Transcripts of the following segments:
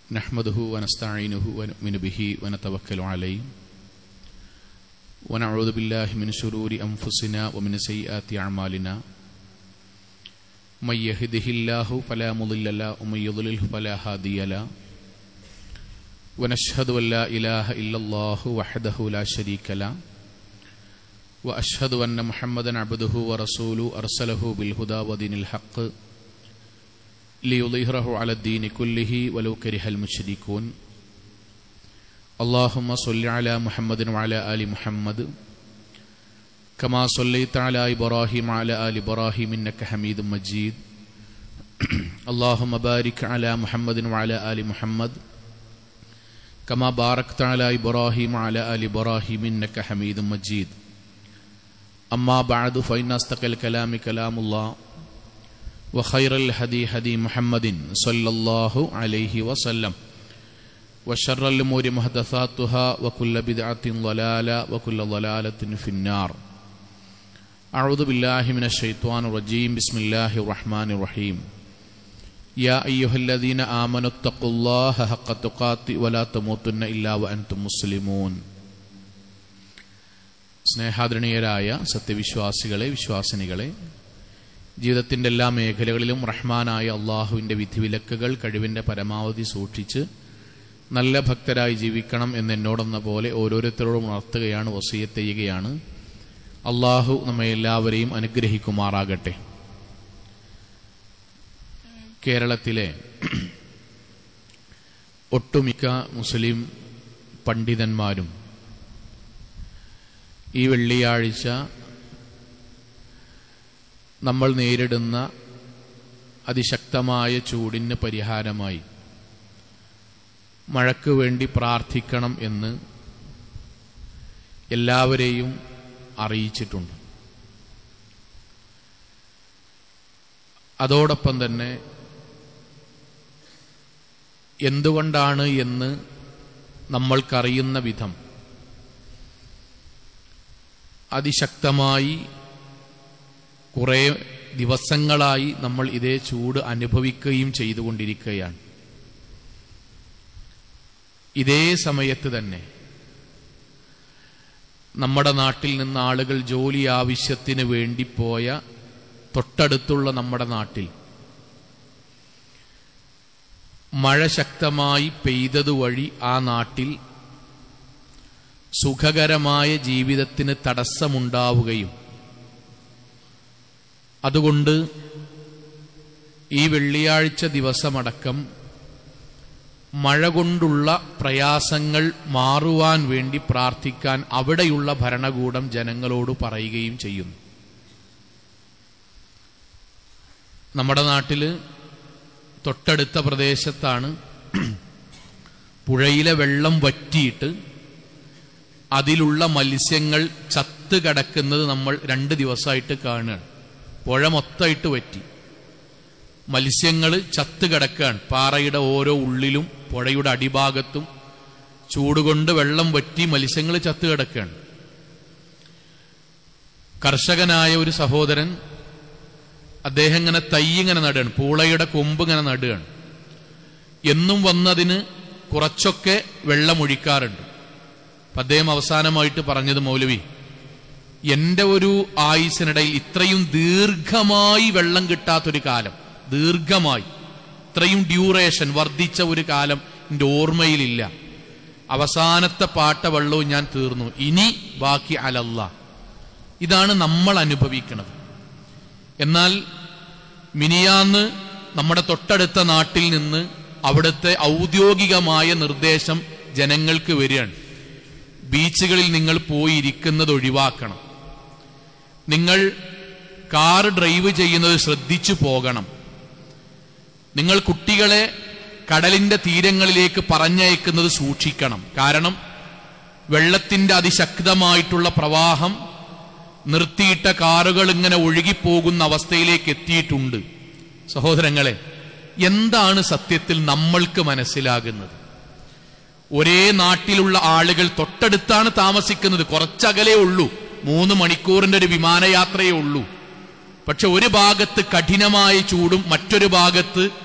نحمده ونستعينه ونؤمن به ونتوكل عليه ونعوذ بالله من شرور أنفسنا ومن سيئات أعمالنا من يهده الله فلا مضل له ومن يضلله فلا هادي له ونشهد أن لا إله إلا الله وحده لا شريك له وأشهد أن محمدا عبده ورسوله أرسله بالهدى ودين الحق ليظهره على الدين كله ولو كره المشركون اللهم صل على محمد وعلى آل محمد كما صليت على إبراهيم وعلى آل إبراهيم إنك حميد مجيد اللهم بارك على محمد وعلى آل محمد كما باركت على إبراهيم وعلى آل إبراهيم إنك حميد مجيد أما بعد فإن أصدق الكلام كلام الله وخير الهدي هدي محمد صلى الله عليه وسلم وشر الأمور محدثاتها وكل بدعة ضلالة وكل ضلالة في النار أعوذ بالله من الشيطان الرجيم بسم الله الرحمن الرحيم يا أيها الذين آمنوا اتقوا الله حق تقاته ولا تموتن إلا وأنتم مسلمون സ്നേഹാദരണീയരായ സത്യവിശ്വാസികളെ വിശ്വാസിനികളെ, ജീവിതത്തിൻ്റെ എല്ലാ മേഖലകളിലും റഹ്മാനായ അള്ളാഹുവിൻ്റെ വിധിവിലക്കുകൾ കഴിവിൻ്റെ പരമാവധി സൂക്ഷിച്ച് നല്ല ഭക്തരായി ജീവിക്കണം എന്നെന്നോടെന്ന പോലെ ഓരോരുത്തരോടും ഉണർത്തുകയാണ്, വസിയത്ത് ചെയ്യുകയാണ്. അള്ളാഹു നമ്മെ എല്ലാവരെയും അനുഗ്രഹിക്കുമാറാകട്ടെ. കേരളത്തിലെ ഒട്ടുമിക്ക മുസ്ലിം പണ്ഡിതന്മാരും ഈ വെള്ളിയാഴ്ച നമ്മൾ നേരിടുന്ന അതിശക്തമായ ചൂടിന് പരിഹാരമായി മഴയ്ക്ക് വേണ്ടി പ്രാർത്ഥിക്കണം എന്ന് എല്ലാവരെയും അറിയിച്ചിട്ടുണ്ട്. അതോടൊപ്പം തന്നെ എന്തുകൊണ്ടാണ് എന്ന് നമ്മൾക്കറിയുന്ന വിധം അതിശക്തമായി കുറേ ദിവസങ്ങളായി നമ്മൾ ഇതേ ചൂട് അനുഭവിക്കുകയും ചെയ്തുകൊണ്ടിരിക്കുകയാണ്. ഇതേ സമയത്ത് തന്നെ നമ്മുടെ നാട്ടിൽ നിന്ന് ആളുകൾ ജോലി ആവശ്യത്തിന് വേണ്ടി പോയ തൊട്ടടുത്തുള്ള നമ്മുടെ നാട്ടിൽ മഴ ശക്തമായി പെയ്തതുവഴി ആ നാട്ടിൽ സുഖകരമായ ജീവിതത്തിന് തടസ്സമുണ്ടാവുകയും അതുകൊണ്ട് ഈ വെള്ളിയാഴ്ച ദിവസമടക്കം മഴ കൊണ്ടുള്ള പ്രയാസങ്ങൾ മാറുവാൻ വേണ്ടി പ്രാർത്ഥിക്കാൻ അവിടെയുള്ള ഭരണകൂടം ജനങ്ങളോട് പറയുകയും ചെയ്യുന്നു. നമ്മുടെ നാട്ടില് തൊട്ടടുത്ത പ്രദേശത്താണ് പുഴയിലെ വെള്ളം വറ്റിയിട്ട് അതിലുള്ള മത്സ്യങ്ങൾ ചത്ത് കിടക്കുന്നത് നമ്മൾ 2 ദിവസമായിട്ട് കാണുകയാണ്. പുഴ മൊത്തമായിട്ട് വറ്റി, മത്സ്യങ്ങൾ ചത്ത് കിടക്കുകയാണ്. പാറയുടെ ഓരോ ഉള്ളിലും പുഴയുടെ അടിഭാഗത്തും ചൂടുകൊണ്ട് വെള്ളം വറ്റി മത്സ്യങ്ങൾ ചത്ത് കിടക്കുകയാണ്. കർഷകനായ ഒരു സഹോദരൻ, അദ്ദേഹം ഇങ്ങനെ ഇങ്ങനെ നടുകയാണ്, പൂളയുടെ കൊമ്പ് ഇങ്ങനെ നടുകയാണ്. എന്നും വന്നതിന് കുറച്ചൊക്കെ വെള്ളമൊഴിക്കാറുണ്ട്. അദ്ദേഹം അവസാനമായിട്ട് പറഞ്ഞത്, മൗലവി, എന്റെ ഒരു ആയുസിനിടയിൽ ഇത്രയും ദീർഘമായി വെള്ളം കിട്ടാത്തൊരു കാലം, ദീർഘമായി ഇത്രയും ഡ്യൂറേഷൻ വർദ്ധിച്ച ഒരു കാലം എന്റെ ഓർമ്മയിലില്ല. അവസാനത്തെ പാട്ട വെള്ളവും ഞാൻ തീർന്നു, ഇനി ബാക്കി അലല്ലാ. ഇതാണ് നമ്മൾ അനുഭവിക്കുന്നത്. എന്നാൽ മിനിയാന്ന് നമ്മുടെ തൊട്ടടുത്ത നാട്ടിൽ നിന്ന് അവിടുത്തെ ഔദ്യോഗികമായ നിർദ്ദേശം ജനങ്ങൾക്ക് വരികയാണ്. ബീച്ചുകളിൽ നിങ്ങൾ പോയിരിക്കുന്നത് ഒഴിവാക്കണം, നിങ്ങൾ കാർ ഡ്രൈവ് ചെയ്യുന്നത് ശ്രദ്ധിച്ചു പോകണം, നിങ്ങൾ കുട്ടികളെ കടലിന്റെ തീരങ്ങളിലേക്ക് പറഞ്ഞയക്കുന്നത് സൂക്ഷിക്കണം. കാരണം വെള്ളത്തിന്റെ അതിശക്തമായിട്ടുള്ള പ്രവാഹം നിർത്തിയിട്ട കാറുകൾ ഇങ്ങനെ ഒഴുകിപ്പോകുന്ന അവസ്ഥയിലേക്ക് എത്തിയിട്ടുണ്ട്. സഹോദരങ്ങളെ, എന്താണ് സത്യത്തിൽ നമ്മൾക്ക് മനസ്സിലാകുന്നത്? ഒരേ നാട്ടിലുള്ള ആളുകൾ തൊട്ടടുത്താണ് താമസിക്കുന്നത്, കുറച്ചകലേ ഉള്ളൂ, 3 മണിക്കൂറിന്റെ ഒരു വിമാനയാത്രയേ ഉള്ളൂ. പക്ഷെ ഒരു ഭാഗത്ത് കഠിനമായ ചൂടും മറ്റൊരു ഭാഗത്ത്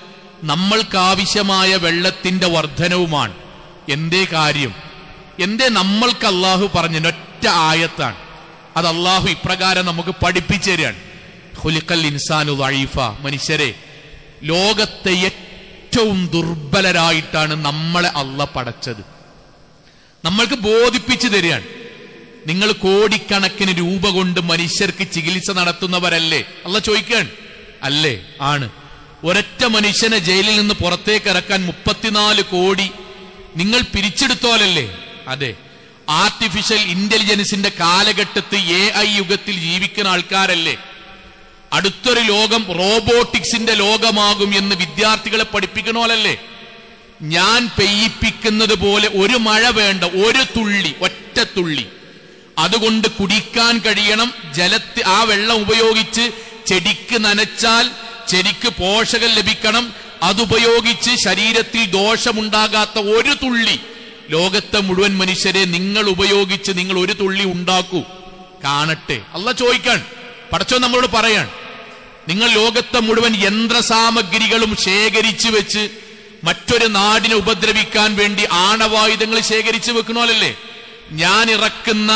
നമ്മൾക്കാവശ്യമായ വെള്ളത്തിന്റെ വർധനവുമാണ്. എന്തേ കാര്യം? എന്തേ നമ്മൾക്ക് അള്ളാഹു പറഞ്ഞ ഒറ്റ ആയത്താണ്. അത് അള്ളാഹു ഇപ്രകാരം നമുക്ക് പഠിപ്പിച്ചു തരികയാണ്. ഖുലിഖൽ ഇൻസാനു ദഈഫ. മനുഷ്യരെ, ലോകത്തെ ഏറ്റവും ദുർബലരായിട്ടാണ് നമ്മളെ അള്ളാഹ് പടച്ചത്. നമ്മൾക്ക് ബോധിപ്പിച്ചു തരികയാണ്. നിങ്ങൾ കോടിക്കണക്കിന് രൂപ കൊണ്ട് മനുഷ്യർക്ക് ചികിത്സ നടത്തുന്നവരല്ലേ? അള്ളാഹ് ചോദിക്കുകയാണ്. അല്ലേ? ആണ്. ഒരൊറ്റ മനുഷ്യനെ ജയിലിൽ നിന്ന് പുറത്തേക്ക് ഇറക്കാൻ 34 കോടി നിങ്ങൾ പിരിച്ചെടുത്തോലല്ലേ? അതെ. ആർട്ടിഫിഷ്യൽ ഇന്റലിജൻസിന്റെ കാലഘട്ടത്തിൽ AI യുഗത്തിൽ ജീവിക്കുന്ന ആൾക്കാരല്ലേ? അടുത്തൊരു ലോകം റോബോട്ടിക്സിന്റെ ലോകമാകും എന്ന് വിദ്യാർത്ഥികളെ പഠിപ്പിക്കണോലല്ലേ? ഞാൻ പെയ്യിപ്പിക്കുന്നത് പോലെ ഒരു മഴ വേണ്ട, ഒരു തുള്ളി, ഒറ്റ തുള്ളി അതുകൊണ്ട് കുടിക്കാൻ കഴിയണം. ആ വെള്ളം ഉപയോഗിച്ച് ചെടിക്ക് നനച്ചാൽ ചെടിക്ക് പോഷകം ലഭിക്കണം. അതുപയോഗിച്ച് ശരീരത്തിൽ ദോഷമുണ്ടാകാത്ത ഒരു തുള്ളി ലോകത്തെ മുഴുവൻ മനുഷ്യരെ നിങ്ങൾ ഉപയോഗിച്ച് നിങ്ങൾ ഒരു തുള്ളി ഉണ്ടാക്കൂ, കാണട്ടെ. അള്ളാഹ് ചോദിക്കാൻ, പടച്ചോൻ നമ്മളോട് പറയാൻ, നിങ്ങൾ ലോകത്തെ മുഴുവൻ യന്ത്രസാമഗ്രികളും ശേഖരിച്ചു വെച്ച് മറ്റൊരു നാടിനെ ഉപദ്രവിക്കാൻ വേണ്ടി ആണവായുധങ്ങൾ ശേഖരിച്ചു വെക്കണോലല്ലേ? ഞാൻ ഇറക്കുന്ന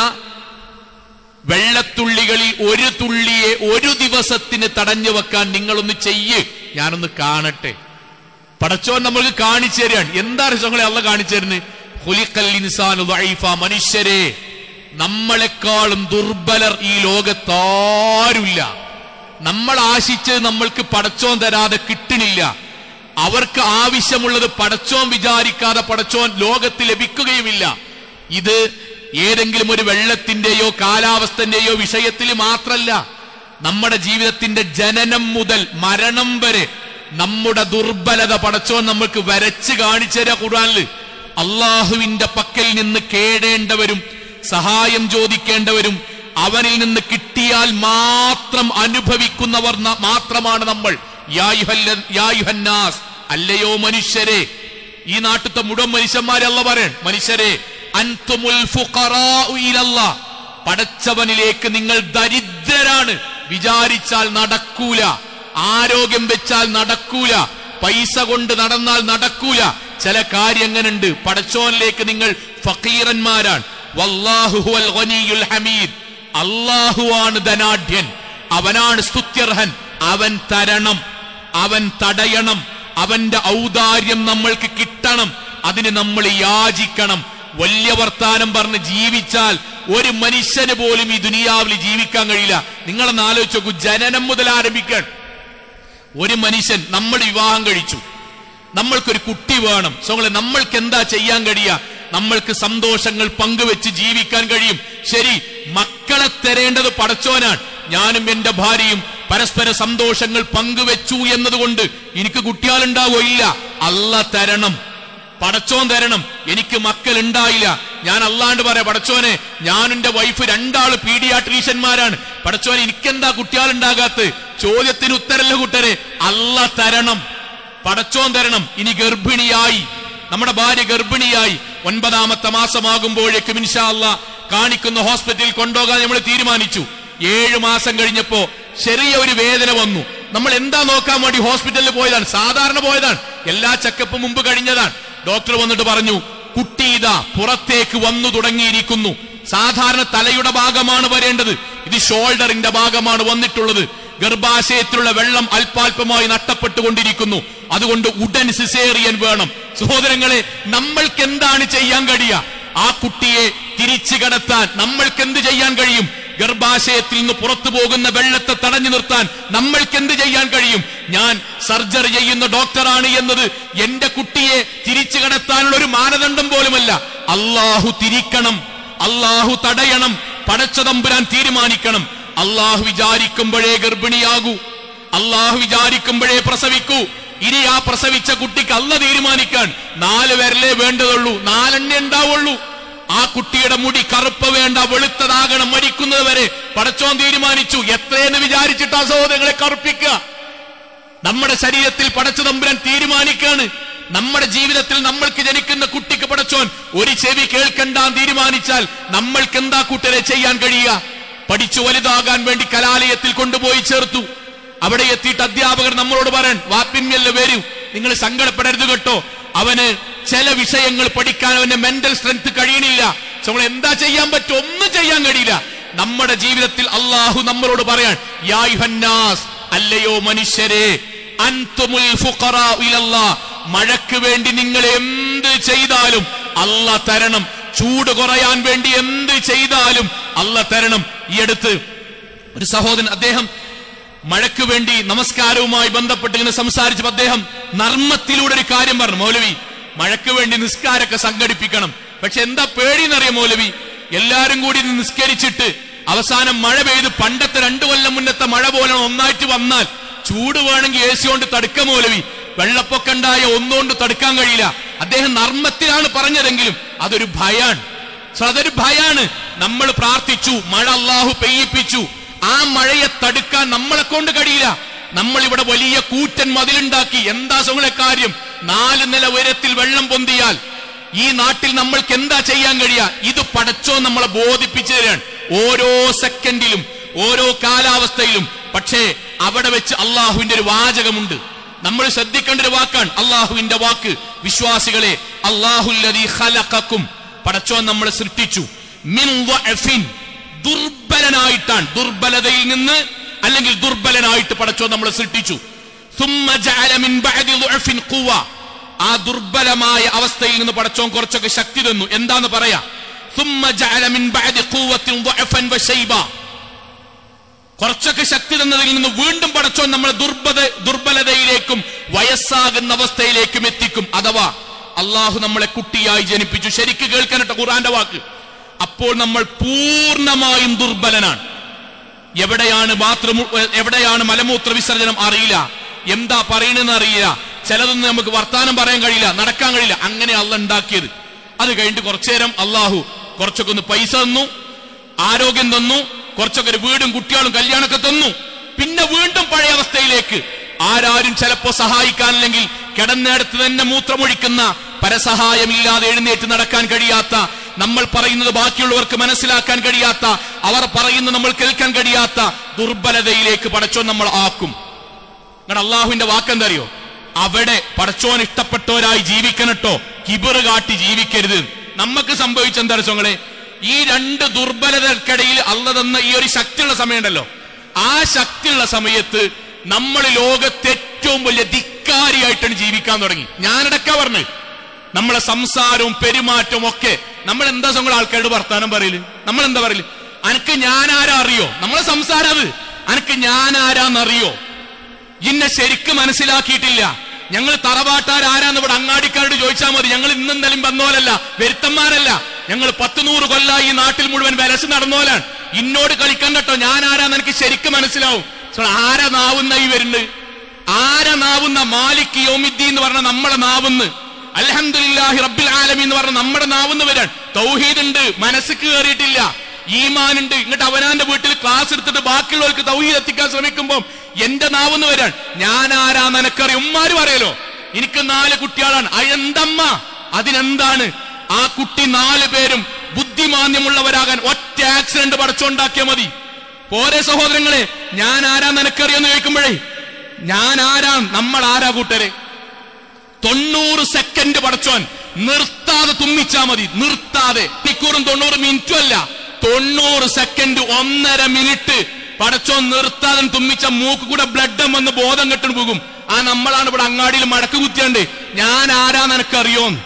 വെള്ളത്തുള്ളികളിൽ ഒരു തുള്ളിയെ ഒരു ദിവസത്തിന് തടഞ്ഞു വെക്കാൻ നിങ്ങളൊന്ന് ചെയ്യ്, ഞാനൊന്ന് കാണട്ടെ. പടച്ചോൻ നമ്മൾക്ക് കാണിച്ചു തരാണ്. എന്താ രസങ്ങളെ അള്ളാഹ് കാണിച്ചു തരുന്നത്? ഖുലിഖൽ ഇൻസാനു ദഈഫ. മനുഷ്യരെ, നമ്മളെക്കാളും ദുർബലർ ഈ ലോകത്താരുമില്ല. നമ്മൾ ആശിച്ചത് നമ്മൾക്ക് പടച്ചോൻ തരാതെ കിട്ടണില്ല. അവർക്ക് ആവശ്യമുള്ളത് പടച്ചോൻ വിചാരിക്കാതെ പടച്ചോൻ ലോകത്ത് ലഭിക്കുകയുമില്ല. ഇത് ഏതെങ്കിലും ഒരു വെള്ളത്തിന്റെയോ കാലാവസ്ഥന്റെയോ വിഷയത്തിൽ മാത്രല്ല, നമ്മുടെ ജീവിതത്തിന്റെ ജനനം മുതൽ മരണം വരെ നമ്മുടെ ദുർബലത പടച്ചോൻ നമ്മൾക്ക് വരച്ച് കാണിച്ചുതരാ. ഖുർആനിൽ അള്ളാഹുവിന്റെ പക്കൽ നിന്ന് കേടേണ്ടവരും സഹായം ചോദിക്കേണ്ടവരും അവനിൽ നിന്ന് കിട്ടിയാൽ മാത്രം അനുഭവിക്കുന്നവർ മാത്രമാണ് നമ്മൾ. യാ യുഹന്നാസ്, അല്ലയോ മനുഷ്യരെ. ഈ നാട്ടിലത്തെ മുഴുവൻ മനുഷ്യന്മാരെ അല്ലാഹ് പറയൻ, മനുഷ്യരെ, അൻതുമുൽ ഫുഖറാഉ ഇലല്ലാഹ്, പടച്ചവനിലേക്ക് നിങ്ങൾ ദരിദ്രരാണ്. വിചാരിച്ചാൽ നടക്കൂല, ആരോഗ്യം വെച്ചാൽ നടക്കൂല, പൈസ കൊണ്ട് നടന്നാൽ നടക്കൂല. ചില കാര്യം എങ്ങനെയുണ്ട്? പടച്ചോനിലേക്ക് നിങ്ങൾ ഫഖീറന്മാരാണ്. വല്ലാഹു ഹുവൽ ഗനിയുൽ ഹമീദ്. അല്ലാഹുവാണ് ധനാഢ്യൻ, അവനാണ് സ്തുത്യർഹൻ. അവൻ തരണം, അവൻ തടയണം, അവന്റെ ഔദാര്യം നമ്മൾക്ക് കിട്ടണം. അതിന് നമ്മൾ യാചിക്കണം. വലിയ വർത്താനം പറഞ്ഞ് ജീവിച്ചാൽ ഒരു മനുഷ്യന് പോലും ഈ ദുനിയാവിൽ ജീവിക്കാൻ കഴിയില്ല. നിങ്ങളൊന്ന് ആലോചിച്ച് നോക്കൂ. ജനനം മുതൽ ആരംഭിക്കാൻ ഒരു മനുഷ്യൻ, നമ്മൾ വിവാഹം കഴിച്ചു, നമ്മൾക്കൊരു കുട്ടി വേണം. നമ്മൾക്ക് എന്താ ചെയ്യാൻ കഴിയുക? നമ്മൾക്ക് സന്തോഷങ്ങൾ പങ്കുവെച്ച് ജീവിക്കാൻ കഴിയും. ശരി, മക്കളെ തരേണ്ടത് പടച്ചോനാണ്. ഞാനും എന്റെ ഭാര്യയും പരസ്പര സന്തോഷങ്ങൾ പങ്കുവെച്ചു എന്നതുകൊണ്ട് എനിക്ക് കുട്ടികളുണ്ടാവോ? ഇല്ല. അല്ലാഹ് തരണം, പടച്ചോൻ തരണം. എനിക്ക് മക്കൾ ഉണ്ടായില്ല, ഞാൻ അല്ലാണ്ട് പറയാം, പടച്ചോനെ, ഞാനും എന്റെ വൈഫ് 2 പീഡിയാട്രീഷ്യന്മാരാണ്, പടച്ചോനെ എനിക്കെന്താ കുട്ടികളുണ്ടാകാത്ത? ചോദ്യത്തിന് ഉത്തരല്ല കൂട്ടരെ. അല്ലാഹ് തരണം, പടച്ചോൻ തരണം. ഇനി ഗർഭിണിയായി, നമ്മുടെ ഭാര്യ ഗർഭിണിയായി, 9ാമത്തെ മാസമാകുമ്പോഴേക്കും ഇൻഷാ അല്ലാഹ് കാണിക്കുന്ന ഹോസ്പിറ്റലിൽ കൊണ്ടുപോകാൻ നമ്മൾ തീരുമാനിച്ചു. 7 മാസം കഴിഞ്ഞപ്പോ ചെറിയ ഒരു വേദന വന്നു. നമ്മൾ എന്താ നോക്കാൻ വേണ്ടി ഹോസ്പിറ്റലിൽ പോയതാണ്, സാധാരണ പോയതാണ്, എല്ലാ ചെക്കപ്പും മുമ്പ് കഴിഞ്ഞതാണ്. ഡോക്ടർ വന്നിട്ട് പറഞ്ഞു, കുട്ടി ഇതാ പുറത്തേക്ക് വന്നു തുടങ്ങിയിരിക്കുന്നു. സാധാരണ തലയുടെ ഭാഗമാണ് വരേണ്ടത്, ഇത് ഷോൾഡറിന്റെ ഭാഗമാണ് വന്നിട്ടുള്ളത്. ഗർഭാശയത്തിലുള്ള വെള്ളം അല്പാൽപമായി നഷ്ടപ്പെട്ടുകൊണ്ടിരിക്കുന്നു, അതുകൊണ്ട് ഉടൻ സിസേറിയൻ വേണം. സഹോദരങ്ങളെ, നമ്മൾക്ക് എന്താണ് ചെയ്യാൻ കഴിയുക? ആ കുട്ടിയെ തിരിച്ചു കടത്താൻ നമ്മൾക്ക് എന്ത് ചെയ്യാൻ കഴിയും? ഗർഭാശയത്തിൽ നിന്ന് പുറത്തു പോകുന്ന വെള്ളത്തെ തടഞ്ഞു നിർത്താൻ നമ്മൾക്ക് എന്ത് ചെയ്യാൻ കഴിയും? ഞാൻ സർജറി ചെയ്യുന്ന ഡോക്ടറാണ് എന്നത് എന്റെ കുട്ടിയെ തിരിച്ചു കടത്താനുള്ള ഒരു മാനദണ്ഡം പോലുമല്ല. അല്ലാഹു തിരിക്കണം, അല്ലാഹു തടയണം, പടച്ചതമ്പുരാൻ തീരുമാനിക്കണം. അല്ലാഹു വിചാരിക്കുമ്പോഴേ ഗർഭിണിയാകൂ, അല്ലാഹു വിചാരിക്കുമ്പോഴേ പ്രസവിക്കൂ. ഇനി ആ പ്രസവിച്ച കുട്ടിക്ക് അല്ലാഹ് തീരുമാനിക്കാൻ 4 വിരലേ വേണ്ടതുള്ളൂ, 4 എണ്ണേ ഉണ്ടാവുള്ളൂ. ആ കുട്ടിയുടെ മുടി കറുപ്പ് വേണ്ട, വെളുത്തതാകണം, മരിക്കുന്നത് വരെ പടച്ചോൻ തീരുമാനിച്ചു. എത്രയെന്ന് വിചാരിച്ചിട്ടാ സഹോദരങ്ങളെ കറുപ്പിക്കുക? നമ്മുടെ ശരീരത്തിൽ പടച്ചതമ്പുരാൻ തീരുമാനിക്കാണ്. നമ്മുടെ ജീവിതത്തിൽ നമ്മൾക്ക് ജനിക്കുന്ന കുട്ടിക്ക് പടച്ചോൻ ഒരു ചെവി കേൾക്കണ്ടാൻ തീരുമാനിച്ചാൽ നമ്മൾക്ക് എന്താ കൂട്ടരെ ചെയ്യാൻ കഴിയുക? പഠിച്ചു വലുതാകാൻ വേണ്ടി കലാലയത്തിൽ കൊണ്ടുപോയി ചേർത്തു. അവിടെ എത്തിയിട്ട് അധ്യാപകർ നമ്മളോട് പറയാൻ, വാപ്പിന്മേല് വരൂ, നിങ്ങൾ സങ്കടപ്പെടരുത് കേട്ടോ. അവന് ചില വിഷയങ്ങൾ പഠിക്കാൻ അവന്റെ മെന്റൽ സ്ട്രെങ്ത് കഴിയണില്ല. നമ്മൾ എന്താ ചെയ്യാൻ പറ്റും? ഒന്നും ചെയ്യാൻ കഴിയില്ല. നമ്മുടെ ജീവിതത്തിൽ അള്ളാഹു നമ്മളോട് പറയാൻ, യാ അയ്യുഹന്നാസ്, അല്ലയോ മനുഷ്യരെ, അൻതുമുൽ ഫുഖറാഉ ഇലല്ലാഹ്, മഴയ്ക്ക് വേണ്ടി നിങ്ങൾ എന്ത് ചെയ്താലും അല്ലാഹ് തരണം. ചൂട് കുറയാൻ വേണ്ടി എന്ത് ചെയ്താലും അല്ലാഹ് തരണം. ഈ അടുത്ത് ഒരു സഹോദരൻ, അദ്ദേഹം മഴയ്ക്ക് വേണ്ടി നമസ്കാരവുമായി ബന്ധപ്പെട്ട് ഇങ്ങനെ സംസാരിച്ചപ്പോൾ അദ്ദേഹം നർമ്മത്തിലൂടെ ഒരു കാര്യം പറഞ്ഞു. മൗലവി, മഴയ്ക്ക് വേണ്ടി നിസ്കാരമൊക്കെ സംഘടിപ്പിക്കണം, പക്ഷെ എന്താ പേടിയെന്നറിയാം മൗലവി, എല്ലാരും കൂടി നിസ്കരിച്ചിട്ട് അവസാനം മഴ പെയ്ത് പണ്ടത്തെ 2 കൊല്ലം മുന്നത്തെ മഴ പോലെ ഒന്നായിട്ട് വന്നാൽ ചൂട് വേണമെങ്കിൽ AC കൊണ്ട് തടുക്ക മൗലവി, വെള്ളപ്പൊക്കം ഉണ്ടായ ഒന്നുകൊണ്ട് തടുക്കാൻ കഴിയില്ല. അദ്ദേഹം നർമ്മത്തിലാണ് പറഞ്ഞതെങ്കിലും അതൊരു ഭയാണ്. അതൊരു ഭയാണ്. നമ്മൾ പ്രാർത്ഥിച്ചു, മഴ അള്ളാഹു പെയ്യിപ്പിച്ചു. ആ മഴയെ തടുക്കാൻ നമ്മളെ കൊണ്ട് കഴിയില്ല. നമ്മൾ ഇവിടെ വലിയ കൂറ്റൻ മതിലുണ്ടാക്കി. എന്താ സുഖങ്ങളെ കാര്യം? 4 നില ഉയരത്തിൽ വെള്ളം പൊന്തിയാൽ ഈ നാട്ടിൽ നമ്മൾക്ക് എന്താ ചെയ്യാൻ കഴിയുക? ഇത് പടച്ചോ നമ്മളെ ബോധിപ്പിച്ചു തരാൻ ഓരോ സെക്കൻഡിലും ഓരോ കാലാവസ്ഥയിലും. പക്ഷേ അവിടെ വെച്ച് അള്ളാഹുവിന്റെ ഒരു വാചകമുണ്ട്, നമ്മൾ ശ്രദ്ധിക്കേണ്ട ഒരു വാക്കാണ് അള്ളാഹുവിന്റെ വാക്ക്. വിശ്വാസികളെ, അല്ലാഹുല്ലദീ ഖലഖക്കും, പടച്ചോൻ നമ്മളെ സൃഷ്ടിച്ചു. മിൻ ദഅഫിൻ, ദുർബലനായിട്ടാണ്, ദുർബലതയിൽ നിന്ന് അല്ലെങ്കിൽ ദുർബലനായിട്ട് പടച്ചോൻ നമ്മളെ സൃഷ്ടിച്ചു. സുമ്മ ജഅല മിൻ ബഅദി ദുഅഫിൻ ഖുവ, ആ ദുർബലമായ അവസ്ഥയിൽ നിന്ന് പടച്ചോൻ കുറച്ചൊക്കെ ശക്തി തന്നു. എന്താന്ന് പറയാ? സുമ്മ ജഅല മിൻ ബഅദി ഖുവത്തിൻ ദഅഫൻ വശൈബ, കുറച്ചൊക്കെ ശക്തി തന്നതിൽ നിന്ന് വീണ്ടും പടച്ചോൻ നമ്മളെ ദുർബലതയിലേക്കും വയസ്സാകുന്ന അവസ്ഥയിലേക്കും എത്തിക്കും. അഥവാ അള്ളാഹു നമ്മളെ കുട്ടിയായി ജനിപ്പിച്ചു. ശരിക്ക് കേൾക്കാനട്ടോ ഖുർആന്റെ വാക്ക്. അപ്പോൾ നമ്മൾ പൂർണ്ണമായും ദുർബലനാണ്. എവിടെയാണ് മലമൂത്ര വിസർജനം അറിയില്ല, എന്താ പറയണെന്ന് അറിയില്ല, ചിലതൊന്നും നമുക്ക് വർത്താനം പറയാൻ കഴിയില്ല, നടക്കാൻ കഴിയില്ല. അങ്ങനെ അള്ളാഹ് ഉണ്ടാക്കിയത്. അത് കഴിഞ്ഞിട്ട് കുറച്ചു നേരം അള്ളാഹു കുറച്ചൊക്കെ ഒന്ന് പൈസ തന്നു, ആരോഗ്യം തന്നു, കുറച്ചൊക്കെ ഒരു വീടും കുട്ടികളും കല്യാണമൊക്കെ തന്നു. പിന്നെ വീണ്ടും പഴയ അവസ്ഥയിലേക്ക്. ആരാരും ചിലപ്പോ സഹായിക്കാനില്ലെങ്കിൽ കിടന്നിടത്ത് തന്നെ മൂത്രമൊഴിക്കുന്ന, പരസഹായമില്ലാതെ എഴുന്നേറ്റ് നടക്കാൻ കഴിയാത്ത, നമ്മൾ പറയുന്നത് ബാക്കിയുള്ളവർക്ക് മനസ്സിലാക്കാൻ കഴിയാത്ത, അവർ പറയുന്നത് നമ്മൾ കേൾക്കാൻ കഴിയാത്ത ദുർബലതയിലേക്ക് പടച്ചോൻ നമ്മൾ ആക്കും. നിങ്ങളുടെ അള്ളാഹുവിന്റെ വാക്കെന്തറിയോ? അവിടെ പടച്ചോൻ ഇഷ്ടപ്പെട്ടവരായി ജീവിക്കണട്ടോ, കിബറ് കാട്ടി ജീവിക്കരുത്. നമുക്ക് സംഭവിച്ചെന്താ ചോങ്ങളെ? ഈ 2 ദുർബലതകൾക്കിടയിൽ അള്ളാഹ് തന്ന ഈ ഒരു ശക്തിയുള്ള സമയമുണ്ടല്ലോ, ആ ശക്തിയുള്ള സമയത്ത് നമ്മൾ ലോകത്തെ ഏറ്റവും വലിയ ധിക്കാരിയായിട്ടാണ് ജീവിക്കാൻ തുടങ്ങി. ഞാനടക്ക പറഞ്ഞു, നമ്മളെ സംസാരവും പെരുമാറ്റവും ഒക്കെ നമ്മൾ എന്താ സംഘം ആൾക്കാരുടെ വർത്താനം പറയല്? നമ്മൾ എന്താ പറയല്? അനക്ക് ഞാൻ ആരാ അറിയോ? നമ്മളെ സംസാരം അത്. അനക്ക് ഞാൻ ആരാന്നറിയോ? ഇന്നെ ശരിക്കും മനസ്സിലാക്കിയിട്ടില്ല. ഞങ്ങൾ തറവാട്ടാരാരാന്ന് ഇവിടെ അങ്ങാടിക്കാരോട് ചോദിച്ചാൽ മതി. ഞങ്ങൾ ഇന്നും നിലയും വന്നോലല്ല, വരുത്തന്മാരല്ല. ഞങ്ങൾ 10-100 കൊല്ലായി ഈ നാട്ടിൽ മുഴുവൻ വിലസ് നടന്നോലാണ്. ഇന്നോട് കളിക്കണ്ട കേട്ടോ, ഞാൻ ആരാന്ന് എനിക്ക് ശരിക്കും മനസ്സിലാവും. ആരാ നാവുന്ന ഈ വരുന്നത്? ആരാ നാവുന്ന? മാലിക് യൗമിദ്ദീൻ എന്ന് പറഞ്ഞ നമ്മളെ നാവുന്ന്, അൽഹംദുലില്ലാഹി റബ്ബിൽ ആലമീൻ എന്ന് പറഞ്ഞ നമ്മുടെ നാവുന്ന് വരാൻ. തൗഹീദ് ഉണ്ട്, മനസ്സ് കയറിയിട്ടില്ല. ഈമാൻ ഉണ്ട്. ഇങ്ങോട്ട് അവനാന്റെ വീട്ടിൽ ക്ലാസ് എടുത്തിട്ട് ബാക്കിയുള്ളവർക്ക് തൗഹീദ് എത്തിക്കാൻ ശ്രമിക്കുമ്പോ എന്റെ നാവെന്ന് വരാൻ. ഞാൻ ആരാന്ന് എനക്കറിയാം. ഉമ്മാര് പറയലോ, എനിക്ക് 4 കുട്ടികളാണ്. അതെന്തമ്മ? അതിനെന്താണ്? ആ കുട്ടി 4 പേരും ബുദ്ധിമാന്യമുള്ളവരാകാൻ ഒറ്റ ആക്സിഡന്റ് പടച്ചുണ്ടാക്കിയാൽ മതി. പോരെ സഹോദരങ്ങളെ, ഞാൻ ആരാന്ന് എനക്കറിയാന്ന് ചോദിക്കുമ്പോഴേ, ഞാൻ ആരാ, നമ്മൾ ആരാ കൂട്ടരെ? 90 സെക്കൻഡ് പടച്ചോൻ നിർത്താതെ തുമ്മിച്ചാ മതി. നിർത്താതെ, മണിക്കൂറും 90 മിനിറ്റും അല്ല, 90 സെക്കൻഡ്, 1.5 മിനിറ്റ് പടച്ചോൻ നിർത്താതെ തുമ്മിച്ച മൂക്ക് കൂടെ ബ്ലഡ് വന്ന് ബോധം കെട്ടിന് പോകും. ആ നമ്മളാണ് ഇവിടെ അങ്ങാടിയിൽ മടക്ക് കുത്തിയാണ്ട് ഞാൻ ആരാന്ന് എനക്കറിയോന്ന്.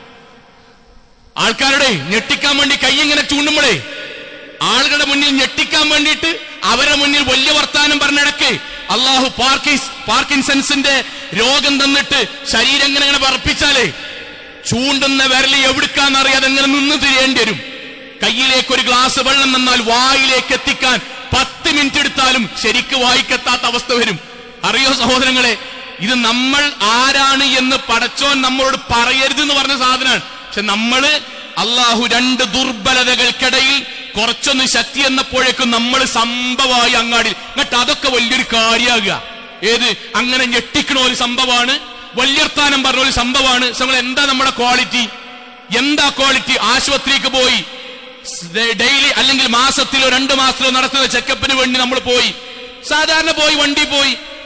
ആൾക്കാരുടെ ഞെട്ടിക്കാൻ വേണ്ടി കൈ ഇങ്ങനെ ചൂണ്ടുമ്പോഴേ, ആളുകളുടെ മുന്നിൽ ഞെട്ടിക്കാൻ വേണ്ടിയിട്ട് അവരുടെ മുന്നിൽ വലിയ വർത്താനം പറഞ്ഞിടക്ക് അള്ളാഹു പാർക്കിൻസൺസിന്റെ രോഗം തന്നിട്ട് ശരീരം ഇങ്ങനെ പറപ്പിച്ചാലേ ചൂണ്ടുന്ന വിരല് എവിടുക്കാന്നറിയാതെ എങ്ങനെ നിന്ന് തിരിയേണ്ടി വരും. കയ്യിലേക്ക് ഒരു ഗ്ലാസ് വെള്ളം തന്നാൽ വായിലേക്ക് എത്തിക്കാൻ 10 മിനിറ്റ് എടുത്താലും ശരിക്ക് വായിക്കെത്താത്ത അവസ്ഥ വരും. അറിയോ സഹോദരങ്ങളെ, ഇത് നമ്മൾ ആരാണ് എന്ന് പടച്ചോൻ നമ്മളോട് പറയരുതെന്ന് പറഞ്ഞ സാധനമാണ്. പക്ഷെ നമ്മള് അള്ളാഹു 2 ദുർബലതകൾക്കിടയിൽ കുറച്ചൊന്ന് ശക്തി എന്നപ്പോഴേക്കും നമ്മൾ സംഭവമായി അങ്ങാടി. എന്നിട്ട് അതൊക്കെ വലിയൊരു കാര്യമാകുക. ഏത്? അങ്ങനെ ഞെട്ടിക്കണ ഒരു സംഭവമാണ്, വല്യർത്താനം പറഞ്ഞ ഒരു സംഭവമാണ്. എന്താ നമ്മുടെ ക്വാളിറ്റി? എന്താ ക്വാളിറ്റി? ആശുപത്രിക്ക് പോയി ഡെയിലി അല്ലെങ്കിൽ മാസത്തിലോ 2 മാസത്തിലോ നടത്തുന്ന ചെക്കപ്പിന് വേണ്ടി നമ്മൾ പോയി, സാധാരണ പോയി വണ്ടി പോയി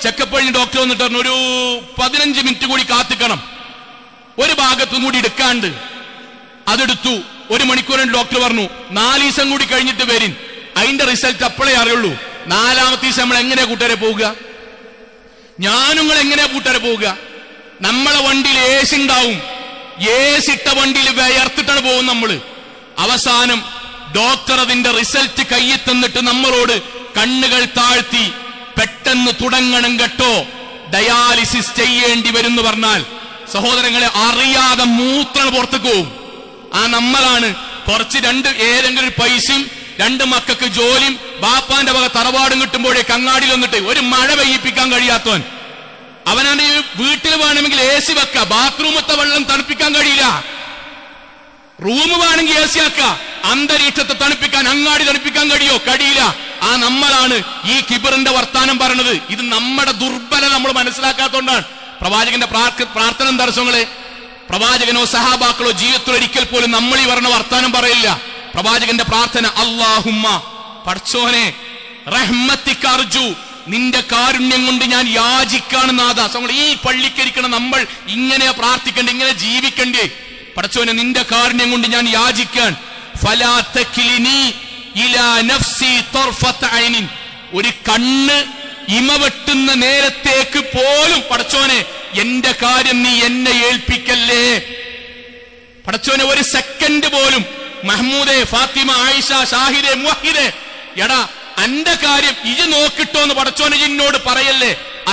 ചെക്കപ്പ് കഴിഞ്ഞ് ഡോക്ടർ വന്നിട്ട് പറഞ്ഞു ഒരു 15 മിനിറ്റ് കൂടി കാത്തിക്കണം, ഒരു ഭാഗത്തും കൂടി എടുക്കാണ്ട്. അതെടുത്തു. 1 മണിക്കൂർ ഡോക്ടർ പറഞ്ഞു 4 ദിവസം കൂടി കഴിഞ്ഞിട്ട് വരും, അതിന്റെ റിസൾട്ട് അപ്പോഴേ അറിയുള്ളൂ. 4ാമത്തെ ദിവസം നമ്മൾ എങ്ങനെയാ കൂട്ടുകാരെ പോവുക? നിങ്ങൾ എങ്ങനെയാ കൂട്ടുകാരെ പോവുക? നമ്മളെ വണ്ടിയിൽ ഏസി ഉണ്ടാവും, ഏസി ഇട്ട വണ്ടിയിൽ വിയർത്തിട്ടാണ് പോകും നമ്മള്. അവസാനം ഡോക്ടർ അതിന്റെ റിസൾട്ട് കയ്യിൽ തന്നിട്ട് നമ്മളോട് കണ്ണുകൾ താഴ്ത്തി പെട്ടെന്ന് തുടങ്ങണം കേട്ടോ, ഡയാലിസിസ് ചെയ്യേണ്ടി വരും എന്ന് പറഞ്ഞാൽ സഹോദരങ്ങളെ അറിയാതെ മൂത്രം പുറത്തേക്ക് പോവും. ആ നമ്മളാണ് കുറച്ച് ഏതെങ്കിലും ഒരു പൈസയും 2 മക്കൾക്ക് ജോലിയും ബാപ്പാന്റെ വക തറവാടും കിട്ടുമ്പോഴേക്ക് അങ്ങാടിയിൽ വന്നിട്ട് ഒരു മഴ പെയ്യിപ്പിക്കാൻ കഴിയാത്തവൻ, അവനാണ് വീട്ടിൽ വേണമെങ്കിൽ AC വെക്ക, ബാത്റൂമത്തെ വെള്ളം തണുപ്പിക്കാൻ കഴിയില്ല. റൂം വേണമെങ്കിൽ AC ആക്ക, അന്തരീക്ഷത്തെ തണുപ്പിക്കാൻ അങ്ങാടി തണുപ്പിക്കാൻ കഴിയില്ല. ആ നമ്മളാണ് ഈ കിബറിന്റെ വർത്താനം പറയണത്. ഇത് നമ്മുടെ ദുർബലത നമ്മൾ മനസ്സിലാക്കാത്തതുകൊണ്ടാണ്. പ്രവാചകന്റെ പ്രാർത്ഥന ദർശനങ്ങളെ പ്രവാചകനോ സഹാബാക്കളോ ജീവിതത്തിൽ ഒരിക്കൽ പോലും നമ്മൾ ഈ പറഞ്ഞ വർത്താനം പറയില്ല. പ്രവാചകന്റെ പ്രാർത്ഥന അല്ലാഹുമ്മ, പടച്ചോനെ, റഹ്മത്തിക അർജു, നിന്റെ കാരുണ്യം കൊണ്ട് ഞാൻ യാചിക്കാണ് നാഥ. ഈ പള്ളിക്കരിക്കണം നമ്മൾ ഇങ്ങനെ പ്രാർത്ഥിക്കണ്ടേ, ഇങ്ങനെ ജീവിക്കണ്ടേ? പടച്ചോനെ, നിന്റെ കാരുണ്യം കൊണ്ട് ഞാൻ യാചിക്കാൻ. ഫലാ തക്ലിനി ഇലാ നഫ്സി തർഫത ഐനിൻ, ഒരു കണ്ണ് ഇമ വെട്ടുന്ന നേരത്തേക്ക് പോലും പടച്ചോനെ എന്റെ കാര്യം നീ എന്നെ ഏൽപ്പിക്കല്ലേ. പടച്ചോനെ, ഒരു സെക്കൻഡ് പോലും മഹ്മൂദെ, ഫാത്തിമ, ആയിഷ, ഷാഹിദെ, മുവഹിദെ, എടാ അന്റെ കാര്യം ഇജ് നോക്കിട്ടോ എന്ന് പടച്ചോനെ എന്നോട് പറയല്ലേ.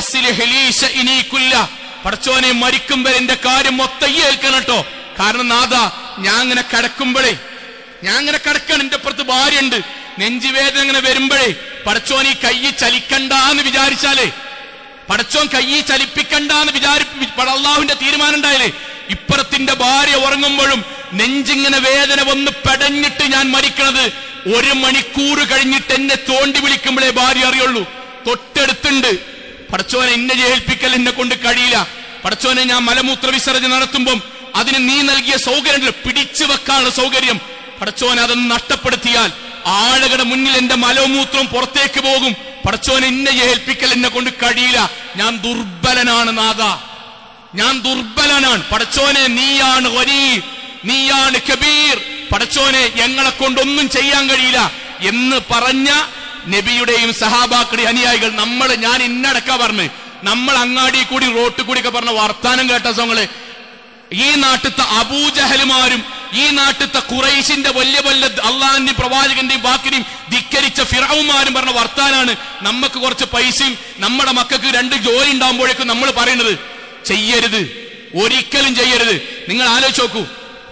പടച്ചോനെ, മരിക്കും വരെ എന്റെ കാര്യം മൊത്തം ഏൽക്കണം കേട്ടോ. കാരണം നാഥ, ഞാൻ അങ്ങനെ കിടക്കുമ്പോഴേ, ഞാൻ അങ്ങനെ കിടക്കണം, എന്റെ അപ്പുറത്ത് ഭാര്യയുണ്ട്, നെഞ്ചുവേദന ഇങ്ങനെ വരുമ്പോഴേ പടച്ചോൻ ഈ കൈ ചലിക്കണ്ടെന്ന് വിചാരിച്ചാലേ, പടച്ചോൻ കൈ ചലിപ്പിക്കണ്ടെന്ന് അല്ലാഹുവിന്റെ തീരുമാനം ഉണ്ടായാലേ, ഇപ്പുറത്തിന്റെ ഭാര്യ ഉറങ്ങുമ്പോഴും നെഞ്ചിങ്ങനെ വേദന വന്ന് പെടഞ്ഞിട്ട് ഞാൻ മരിക്കണത് 1 മണിക്കൂർ കഴിഞ്ഞിട്ട് എന്നെ തോണ്ടി വിളിക്കുമ്പോഴേ ഭാര്യ അറിയുള്ളൂ. തൊട്ടടുത്തുണ്ട്. പടച്ചോനെ, എന്നെ ഏൽപ്പിക്കൽ എന്നെ കൊണ്ട് കഴിയില്ല. പടച്ചോനെ, ഞാൻ മലമൂത്ര വിസർജന നടത്തുമ്പം അതിന് നീ നൽകിയ സൗകര്യം പിടിച്ചു വെക്കാനുള്ള സൗകര്യം, പടച്ചോനെ അതൊന്ന് നഷ്ടപ്പെടുത്തിയാൽ ആളുകളുടെ മുന്നിൽ എന്റെ മലമൂത്രം പുറത്തേക്ക് പോകും. പടച്ചോനെ, എന്നെ ഏൽപ്പിക്കൽ എന്നെ കൊണ്ട് കഴിയില്ല. ഞാൻ ദുർബലനാണ് നാഥ, ഞാൻ ദുർബലനാണ്. പടച്ചോനെ, നീയാണ് ഗനീ, നീയാണ് കബീർ. പടച്ചോനെ, ഞങ്ങളെ കൊണ്ടൊന്നും ചെയ്യാൻ കഴിയില്ല എന്ന് പറഞ്ഞ നബിയുടെയും സഹാബാക്കളുടെയും അനുയായികൾ ഞാൻ ഇന്നടക്ക പറഞ്ഞ് നമ്മൾ അങ്ങാടി കൂടി റോട്ടിൽ കൂടി ഒക്കെ പറഞ്ഞ വർത്താനം കേട്ട സോങ്ങളെ, ഈ നാട്ടിലത്തെ അബൂജഹലുമാരും ഈ നാട്ടിലത്തെ ഖുറൈശിന്റെ വലിയ വലിയ അള്ളാഹിന്റെയും പ്രവാചകന്റെയും വാക്കിനെയും ധിക്കരിച്ച ഫിറഔമാരും പറഞ്ഞ വർത്താനാണ്. നമുക്ക് കുറച്ച് പൈസയും നമ്മുടെ മക്കൾക്ക് 2 ജോലി ഉണ്ടാകുമ്പോഴേക്കും നമ്മൾ പറയുന്നത് ചെയ്യരുത്, ഒരിക്കലും ചെയ്യരുത്. നിങ്ങൾ ആലോചിച്ച് നോക്കൂ,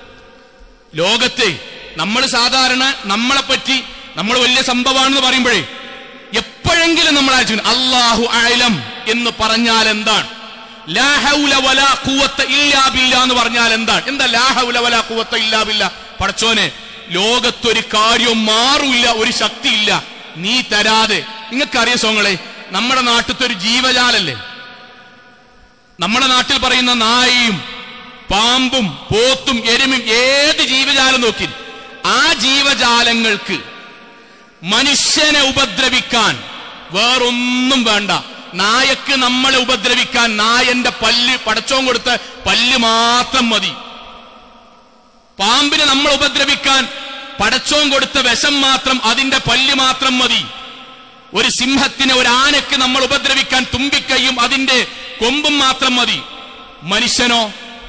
ലോകത്തെ നമ്മൾ സാധാരണ നമ്മളെപ്പറ്റി നമ്മൾ വലിയ സംഭവമാണെന്ന് പറയുമ്പോഴേ എപ്പോഴെങ്കിലും നമ്മൾ ആലോചിക്കണം അല്ലാഹു അഅലം എന്ന് പറഞ്ഞാൽ എന്താണ്, ലാ ഹൗല വലാ ഖുവത ഇല്ലാ ബില്ലാ എന്ന് പറഞ്ഞാൽ എന്താണ്? എന്താ ലാ ഹൗല വലാ ഖുവത ഇല്ലാ ബില്ലാ? പടച്ചോനെ, ലോകത്തൊരു കാര്യവും മാറില്ല, ഒരു ശക്തിയില്ല നീ തരാതെ. നിങ്ങൾക്കറിയാം സോങ്ങളെ, നമ്മുടെ നാട്ടിലത്തെ ഒരു ജീവജാലല്ലേ, നമ്മുടെ നാട്ടിൽ പറയുന്ന നായയും പാമ്പും പോത്തും എരുമയും ഏത് ജീവജാലം നോക്കി, ആ ജീവജാലങ്ങൾക്ക് മനുഷ്യനെ ഉപദ്രവിക്കാൻ വേറൊന്നും വേണ്ട. നായക്ക് നമ്മളെ ഉപദ്രവിക്കാൻ നായന്റെ പല്ല്, പടച്ചോൻ കൊടുത്ത പല്ല് മാത്രം മതി. പാമ്പിനെ നമ്മൾ ഉപദ്രവിക്കാൻ പടച്ചോൻ കൊടുത്ത വിഷം മാത്രം, അതിന്റെ പല്ല് മാത്രം മതി. ഒരു സിംഹത്തിനെ, ഒരു ആനയ്ക്ക് നമ്മൾ ഉപദ്രവിക്കാൻ തുമ്പിക്കൈയും അതിന്റെ കൊമ്പും മാത്രം മതി. മനുഷ്യനോ,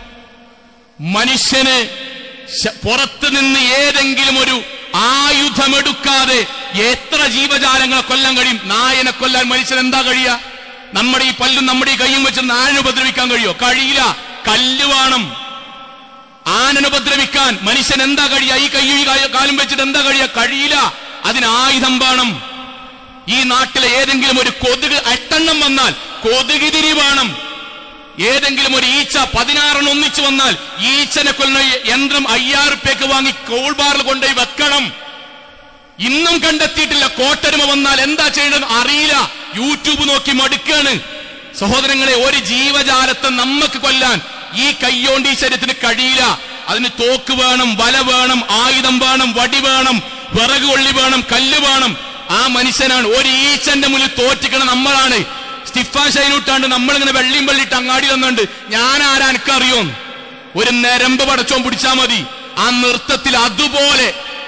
മനുഷ്യന് പുറത്തു നിന്ന് ഏതെങ്കിലും ഒരു ആയുധമെടുക്കാതെ എത്ര ജീവജാലങ്ങളെ കൊല്ലാൻ കഴിയും? നായനെ കൊല്ലാൻ മനുഷ്യൻ എന്താ കഴിയുക? നമ്മുടെ ഈ പല്ലും നമ്മുടെ ഈ കൈയും വെച്ച് നായനെ ഉപദ്രവിക്കാൻ കഴിയോ? കഴിയില്ല. കല്ല് വേണം. ആനനെ ഉപദ്രവിക്കാൻ മനുഷ്യൻ എന്താ കഴിയുക? ഈ കൈയും ഈ കാലും വെച്ചിട്ട് എന്താ കഴിയുക? കഴിയില്ല. അതിന് ആയുധം വേണം. ഈ നാട്ടിലെ ഏതെങ്കിലും ഒരു കൊതുക് 8 വന്നാൽ കൊതുകുതിരി വേണം. ഏതെങ്കിലും ഒരു ഈച്ച 16 ഒന്നിച്ചു വന്നാൽ ഈച്ചനെ കൊല്ലുന്ന യന്ത്രം 5000 രൂപയ്ക്ക് വാങ്ങി കോൾബാറിൽ കൊണ്ടുപോയി വെക്കണം. ഇന്നും കണ്ടെത്തിയിട്ടില്ല. കോട്ടരുമ വന്നാൽ എന്താ ചെയ്യണമെന്ന് അറിയില്ല. യൂട്യൂബ് നോക്കി മടുക്കാണ്. സഹോദരങ്ങളെ, ഒരു ജീവജാലത്തെ നമുക്ക് കൊല്ലാൻ ഈ കയ്യോണ്ട് ഈ ശരീരത്തിന് കഴിയില്ല. അതിന് തോക്ക് വേണം, വല വേണം, ആയുധം വേണം, വടി വേണം, വിറക് കൊള്ളി വേണം, കല്ല് വേണം. ആ മനുഷ്യനാണ്. ഒരു ഈച്ചന്റെ മുന്നിൽ തോറ്റിക്കണം നമ്മളാണ്. ടിഫാൻ ഷൈനൂട്ടാണ്ട് നമ്മളിങ്ങനെ വെള്ളിയും വെള്ളിട്ട് അങ്ങാടി വന്നുണ്ട് ഞാൻ ആരാ എനിക്കറിയോന്ന് ഒരു നരമ്പ് പടച്ചോൻ പിടിച്ചാൽ മതി ആ നൃത്തത്തിൽ അതുപോലെ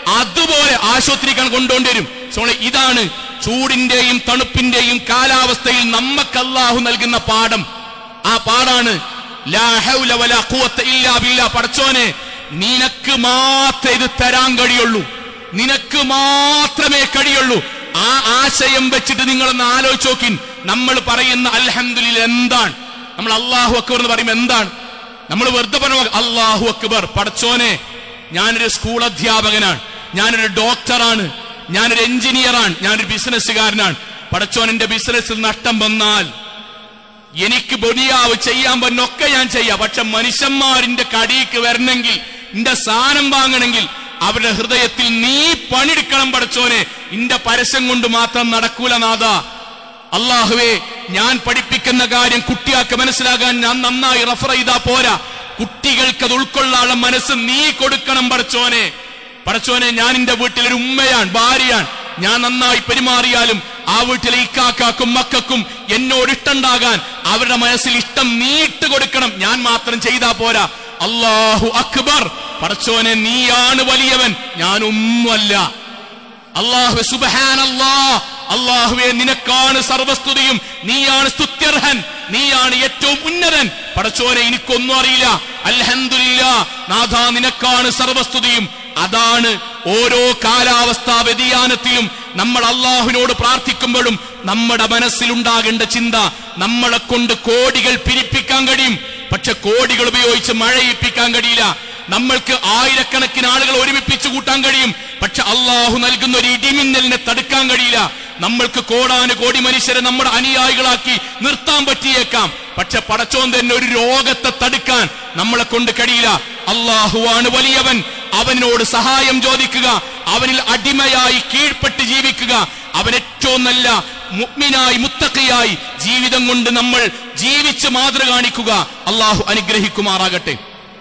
ആശുപത്രിക്കാൻ കൊണ്ടുകൊണ്ടുവരും. ഇതാണ് ചൂടിന്റെയും തണുപ്പിന്റെയും കാലാവസ്ഥയിൽ നമുക്ക് അല്ലാഹു നൽകുന്ന പാഠം. ആ പാടാണ് ലാ ഹൗല വലാ ഖുവത ഇല്ലാ ബില്ലാ. പടച്ചോനെ നിനക്ക് മാത്രമേ ഇത് തരാൻ കഴിയുള്ളൂ, നിനക്ക് മാത്രമേ കഴിയുള്ളൂ. ആ ആശയം വെച്ചിട്ട് നിങ്ങളൊന്ന് ആലോചിച്ച് നോക്കിൻ. നമ്മൾ പറയുന്ന അൽഹംദുലില്ലാഹ് എന്താണ്? നമ്മൾ അല്ലാഹു അക്ബർ എന്ന് പറയുമ്പോൾ എന്താണ്? നമ്മൾ വെറുതെ പറഞ്ഞ അല്ലാഹു അക്ബർ. പടച്ചോനെ ഞാനൊരു സ്കൂൾ അധ്യാപകനാണ്, ഞാനൊരു ഡോക്ടറാണ്, ഞാനൊരു എഞ്ചിനീയറാണ്, ഞാനൊരു ബിസിനസ്സുകാരനാണ്. പടച്ചോൻ എന്റെ ബിസിനസ്സിൽ നഷ്ടം വന്നാൽ എനിക്ക് ബൊനിയാവ് ചെയ്യാൻ പറ്റുന്നൊക്കെ ഞാൻ ചെയ്യാം. പക്ഷെ മനുഷ്യന്മാരിന്റെ കടിക്ക് വരണമെങ്കിൽ, എന്റെ സാധനം വാങ്ങണമെങ്കിൽ അവരുടെ ഹൃദയത്തിൽ നീ പണിയെടുക്കണം പടച്ചോനെ. ഇന്റെ പരസ്യം കൊണ്ട് മാത്രം നടക്കൂല നാഥ. അല്ലാഹുവേ, ഞാൻ പഠിപ്പിക്കുന്ന കാര്യം കുട്ടിയാൾക്ക് മനസ്സിലാകാൻ ഞാൻ നന്നായി റഫർ ചെയ്താ പോരാ, കുട്ടികൾക്ക് അത് ഉൾക്കൊള്ളാനുള്ള മനസ്സ് നീ കൊടുക്കണം പടച്ചോനെ. പടച്ചോനെ, ഞാൻ എന്റെ വീട്ടിലൊരു ഉമ്മയാണ്, ഭാര്യയാണ്. ഞാൻ നന്നായി പെരുമാറിയാലും ആ വീട്ടിലെ ഇക്കാക്കും മക്കൾക്കും എന്നോട് ഇഷ്ടമുണ്ടാകാൻ അവരുടെ മനസ്സിൽ ഇഷ്ടം നീട്ട് കൊടുക്കണം. ഞാൻ മാത്രം ചെയ്താ പോരാ. അല്ലാഹു അക്ബർ. പടച്ചോനെ നീയാണ് വലിയവൻ, ഞാനൊന്നുമല്ല. അല്ലാഹുവേ സുബ്ഹാനല്ലാഹ്. അല്ലാഹുവേ നിനക്കാണ് സർവസ്തുതിയും, നീയാണ് സ്തുത്യർഹൻ, നീയാണ് ഏറ്റവും ഉന്നതൻ. പടച്ചോനെ എനിക്കൊന്നും അറിയില്ല, അൽഹംദുലില്ലാഹ് നാഥ നിനക്കാണ് സർവസ്തുതിയും. അതാണ് ഓരോ കാലാവസ്ഥാ വ്യതിയാനത്തിലും നമ്മൾ അല്ലാഹുവിനോട് പ്രാർത്ഥിക്കുമ്പോഴും നമ്മുടെ മനസ്സിലുണ്ടാകേണ്ട ചിന്ത. നമ്മളെ കൊണ്ട് കോടികൾ പിരിപ്പിക്കാൻ കഴിയും, പക്ഷെ കോടികൾ ഉപയോഗിച്ച് മഴയിപ്പിക്കാൻ കഴിയില്ല. നമ്മൾക്ക് ആയിരക്കണക്കിന് ആളുകൾ ഒരുമിപ്പിച്ചു കൂട്ടാൻ കഴിയും, പക്ഷെ അല്ലാഹു നൽകുന്ന ഒരു ഇടിമിന്നലിനെ തടുക്കാൻ കഴിയില്ല. നമ്മൾക്ക് കോടാനുകോടി മനുഷ്യരെ നമ്മുടെ അനുയായികളാക്കി നിർത്താൻ പറ്റിയേക്കാം, പക്ഷെ പടച്ചോൻ തന്നെ ഒരു രോഗത്തെ തടുക്കാൻ നമ്മളെ കൊണ്ട് കഴിയില്ല. അല്ലാഹുവാണ് വലിയവൻ, അവനോട് സഹായം ചോദിക്കുക, അവനിൽ അടിമയായി കീഴ്പ്പെട്ട് ജീവിക്കുക. അവൻ ഏറ്റവും നല്ല മുഅ്മിനായി മുത്തഖിയായി ജീവിതം കൊണ്ട് നമ്മൾ ജീവിച്ച് മാതൃക കാണിക്കുക. അല്ലാഹു അനുഗ്രഹിക്കുമാറാകട്ടെ.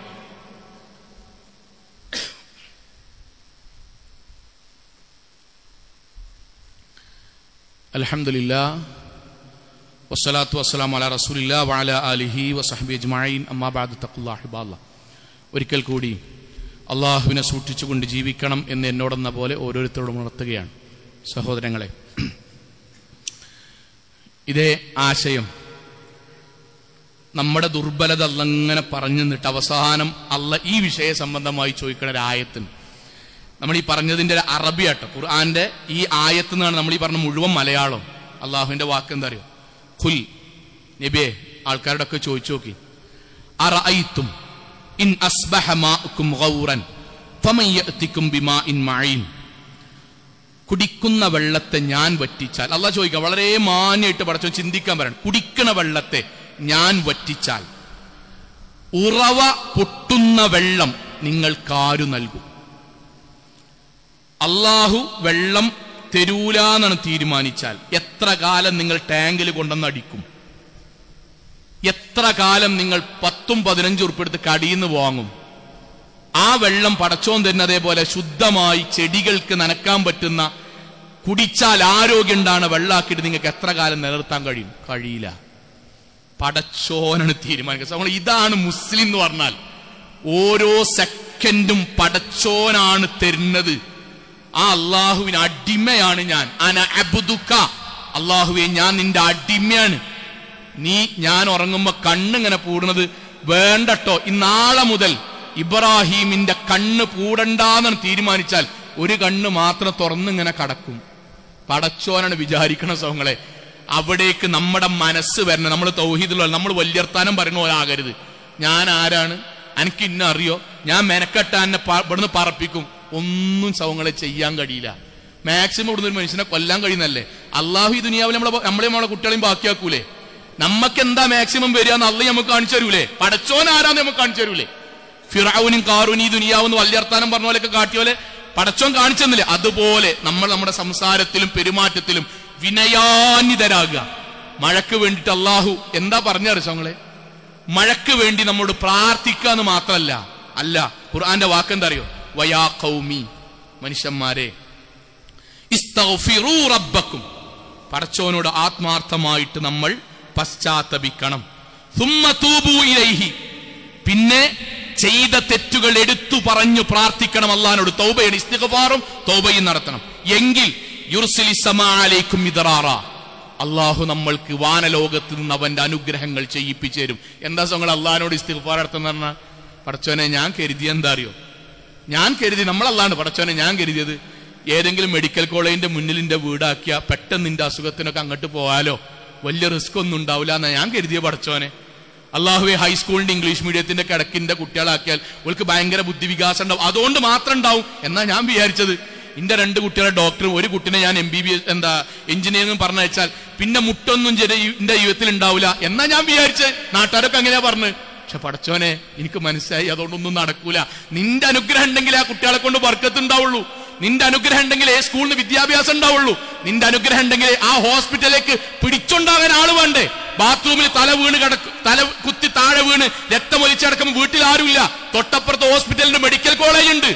അൽഹംദുലില്ലാഹ് വസ്സലാത്തു വസ്സലാമു അലാ റസൂലില്ലാഹി വഅലാ ആലിഹി വസഹ്ബിഹി അജ്മഈൻ. അമ്മാ ബഅദ് തഖുല്ലാഹി ഇബാദല്ലാഹ്. ഒരിക്കൽ കൂടി അള്ളാഹുവിനെ സൂക്ഷിച്ചുകൊണ്ട് ജീവിക്കണം എന്ന് എന്നോടെന്ന പോലെ ഓരോരുത്തരോടും ഉണർത്തുകയാണ്. സഹോദരങ്ങളെ, ഇതേ ആശയം നമ്മുടെ ദുർബലത അല്ലങ്ങനെ പറഞ്ഞു നിന്നിട്ട് അവസാനം അല്ല ഈ വിഷയ സംബന്ധമായി ചോദിക്കണ ഒരു ആയത്തിന് നമ്മൾ ഈ പറഞ്ഞതിന്റെ ഒരു അറബിയാട്ടോ, ഖുർആന്റെ ഈ ആയത്ത് നിന്നാണ് നമ്മൾ ഈ പറഞ്ഞ മുഴുവൻ മലയാളം. അള്ളാഹുവിന്റെ വാക്ക് എന്താ അറിയോ? ഖുൽ നബിയെ, ആൾക്കാരുടെ ഒക്കെ ചോദിച്ചു നോക്കി, അറഅയ്തും ഇൻ അസ്ബഹ മാഉകും ഗൗറൻ ഫമൻ യഅതികും ബിമാഇൻ മഈൻ. കുടിക്കുന്ന വെള്ളത്തെ ഞാൻ വറ്റിച്ചാൽ, അള്ളാഹ് ചോദിക്കുക, വളരെ മാന്യമായിട്ട് പടച്ചോ ചിന്തിക്കാൻ പറയണം. കുടിക്കുന്ന വെള്ളത്തെ ഞാൻ വറ്റിച്ചാൽ ഉറവ പൊട്ടുന്ന വെള്ളം നിങ്ങൾക്കാരു നൽകും? അള്ളാഹു വെള്ളം തരൂലാന്നാണ് തീരുമാനിച്ചാൽ എത്ര കാലം നിങ്ങൾ ടാങ്കിൽ കൊണ്ടുവന്ന് അടിക്കും? എത്ര കാലം നിങ്ങൾ 10-15 ഉറുപ്പിക എടുത്ത് കടിയിന്ന് വാങ്ങും? ആ വെള്ളം പടച്ചോൻ തന്നെ അതേപോലെ ശുദ്ധമായി ചെടികൾക്ക് നനക്കാൻ പറ്റുന്ന, കുടിച്ചാൽ ആരോഗ്യം ഉണ്ടാണ് വെള്ളാക്കിയിട്ട് നിങ്ങൾക്ക് എത്ര കാലം നിലനിർത്താൻ കഴിയും? കഴിയില്ല. പടച്ചോനാണ് തീരുമാനിക്കുക. ഇതാണ് മുസ്ലിം എന്ന് പറഞ്ഞാൽ. ഓരോ സെക്കൻഡും പടച്ചോനാണ് തരുന്നത്. ആ അള്ളാഹുവിന് അടിമയാണ് ഞാൻ. അന അബ്ദുക, അള്ളാഹുവെ ഞാൻ നിന്റെ അടിമയാണ്. ഞാൻ ഉറങ്ങുമ്പോ കണ്ണിങ്ങനെ പൂടുന്നത് വേണ്ടട്ടോ, ഇന്നാളെ മുതൽ ഇബ്രാഹീമിന്റെ കണ്ണ് പൂടണ്ടാന്നാണ് തീരുമാനിച്ചാൽ ഒരു കണ്ണ് മാത്രം തുറന്നിങ്ങനെ കടക്കും. പടച്ചോനാണ് വിചാരിക്കണ സഹോദരങ്ങളെ. അവിടേക്ക് നമ്മുടെ മനസ്സ് വരണം. നമ്മൾ തൗഹീദുള്ള, നമ്മൾ വലിയർത്താനം പറയുന്ന പോലെ ആകരുത്. ഞാൻ ആരാണ്, എനിക്ക് ഇന്ന അറിയോ, ഞാൻ മെനക്കെട്ടാൻ ഇവിടുന്ന് പറപ്പിക്കും. ഒന്നും സഹോദരങ്ങളെ ചെയ്യാൻ കഴിയില്ല. മാക്സിമം ഇവിടുന്ന് ഒരു മനുഷ്യനെ കൊല്ലാൻ കഴിയുന്നല്ലേ. അള്ളാഹു ഈ ദുനിയാവിൽ നമ്മളെ കുട്ടികളെയും ബാക്കിയാക്കൂലേ? നമുക്ക് എന്താ മാക്സിമം വരിക എന്ന് അള്ളാഹ് നമുക്ക് കാണിച്ചു തരൂലേ? പടച്ചോൻ ആരാന്ന് നമുക്ക് കാണിച്ചു തരൂലേ? ഫിറഔനും കാറൂനും ഈ ദുനിയാവെന്ന് വലിയർത്താനം പറഞ്ഞ പോലെയൊക്കെ കാട്ടിയ പോലെ പടച്ചോൻ കാണിച്ചെന്നില്ലേ? അതുപോലെ നമ്മൾ നമ്മുടെ സംസാരത്തിലും പെരുമാറ്റത്തിലും വിനയാന്വിതരാകുക. മഴക്ക് വേണ്ടിയിട്ട് അള്ളാഹു എന്താ പറഞ്ഞാറ് സങ്ങളെ? മഴക്ക് വേണ്ടി നമ്മോട് പ്രാർത്ഥിക്കുക എന്ന് മാത്രമല്ല, അല്ല, ഖുർആന്റെ വാക്കെന്താ അറിയോ? വയാ ഖൗമി, മനുഷ്യന്മാരെ, ഇസ്തഗ്ഫിറൂ റബ്ബക്കും, പടച്ചോനോട് ആത്മാർത്ഥമായിട്ട് നമ്മൾ പശ്ചാത്തപിക്കണം. സുമ്മ തൂബൂ ഇലൈഹി, പിന്നെ ചെയ്ത തെറ്റുകൾ എടുത്തു പറഞ്ഞു പ്രാർത്ഥിക്കണം അല്ലാഹുവോട്. തൗബയുടെ ഇസ്തിഗ്ഫാറും തൗബയും നടത്തണം. എങ്കിൽ യുർസിലിസ് സമാ അലൈക്കും മിദ്റാറ, അള്ളാഹു നമ്മൾക്ക് വാനലോകത്ത് നിന്ന് അവന്റെ അനുഗ്രഹങ്ങൾ ചെയ്യിപ്പിച്ചു തരും. എന്താ നിങ്ങൾ അള്ളാഹിനോട് ഇസ്തിഗ്ഫാർ നടത്തുന്ന പറഞ്ഞാൽ, പടച്ചോനെ ഞാൻ കരുതി, എന്താ അറിയോ, ഞാൻ കരുതി, നമ്മളല്ലാണ്ട് പടച്ചോനെ ഞാൻ കരുതിയത് ഏതെങ്കിലും മെഡിക്കൽ കോളേജിന്റെ മുന്നിലിന്റെ വീടാക്കിയ പെട്ടെന്ന് നിന്റെ അസുഖത്തിനൊക്കെ അങ്ങോട്ട് പോകാലോ, വലിയ റിസ്ക് ഒന്നും ഉണ്ടാവില്ല എന്നാ ഞാൻ കരുതിയ പടച്ചോനെ. അള്ളാഹുവെ ഹൈസ്കൂളിന്റെ ഇംഗ്ലീഷ് മീഡിയത്തിന്റെ കിടക്കിന്റെ കുട്ടികളാക്കിയാൽ അവൾക്ക് ഭയങ്കര ബുദ്ധിവികാസം ഉണ്ടാവും, അതുകൊണ്ട് മാത്രം ഉണ്ടാവും എന്നാ ഞാൻ വിചാരിച്ചത്. എന്റെ 2 കുട്ടികളെ ഡോക്ടറും ഒരു കുട്ടിനെ ഞാൻ MBBS എഞ്ചിനീയറിംഗും പറഞ്ഞയച്ചാൽ പിന്നെ മുട്ടൊന്നും എന്റെ ജീവിതത്തിൽ ഉണ്ടാവില്ല എന്നാ ഞാൻ വിചാരിച്ചത്. നാട്ടുകാരൊക്കെ അങ്ങനെയാ പറഞ്ഞു. പക്ഷെ പടച്ചോനെ എനിക്ക് മനസ്സിലായി അതുകൊണ്ടൊന്നും നടക്കൂല. നിന്റെ അനുഗ്രഹം ഉണ്ടെങ്കിൽ ആ കുട്ടികളെ കൊണ്ട് ബർക്കത്ത് ഉണ്ടാവുള്ളൂ. നിന്റെ അനുഗ്രഹം ഉണ്ടെങ്കിൽ സ്കൂളിന് വിദ്യാഭ്യാസം ഉണ്ടാവുള്ളൂ. നിന്റെ അനുഗ്രഹം ഉണ്ടെങ്കിൽ ആ ഹോസ്പിറ്റലിലേക്ക് പിടിച്ചുണ്ടാകാൻ ആള് വേണ്ടേ? ബാത്റൂമിൽ തല കുത്തി താഴെ വീണ് രക്തമൊലിച്ചടക്കുമ്പോൾ വീട്ടിൽ ആരുമില്ല, തൊട്ടപ്പുറത്ത് ഹോസ്പിറ്റലിന്റെ മെഡിക്കൽ കോളേജ് ഉണ്ട്.